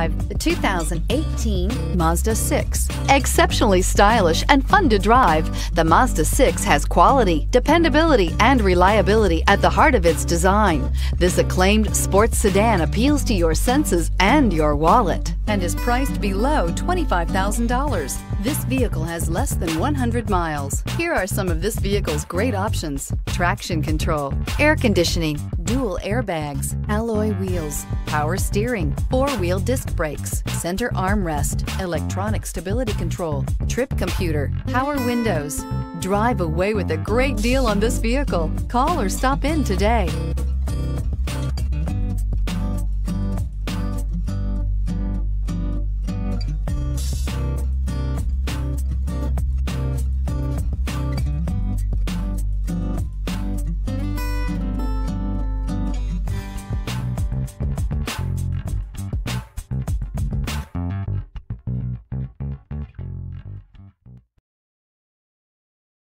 drive the 2018 Mazda 6. Exceptionally stylish and fun to drive, the Mazda 6 has quality, dependability, and reliability at the heart of its design. This acclaimed sports sedan appeals to your senses and your wallet and is priced below $25,000. This vehicle has less than 100 miles. Here are some of this vehicle's great options: traction control, air conditioning, dual airbags, alloy wheels, power steering, four-wheel disc brakes, center armrest, electronic stability control, trip computer, power windows. Drive away with a great deal on this vehicle. Call or stop in today.